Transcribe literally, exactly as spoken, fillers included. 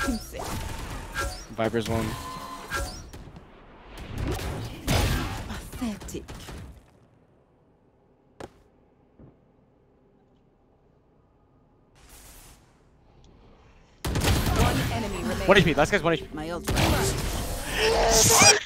Viper's one. Pathetic. One enemy remaining. One H P. Last guy's one H P. My ult.